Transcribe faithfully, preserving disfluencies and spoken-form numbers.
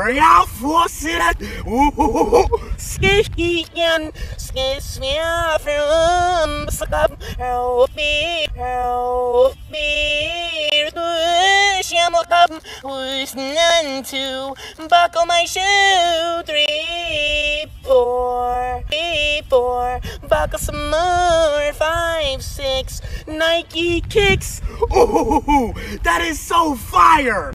Jag får se det. Skicken, skisvär från skap. Help me, help me. Shamal cup, who's none to buckle my shoe. Three, four, three, four. Buckle some more. Five, six. Nike kicks. Ooh, that is so fire.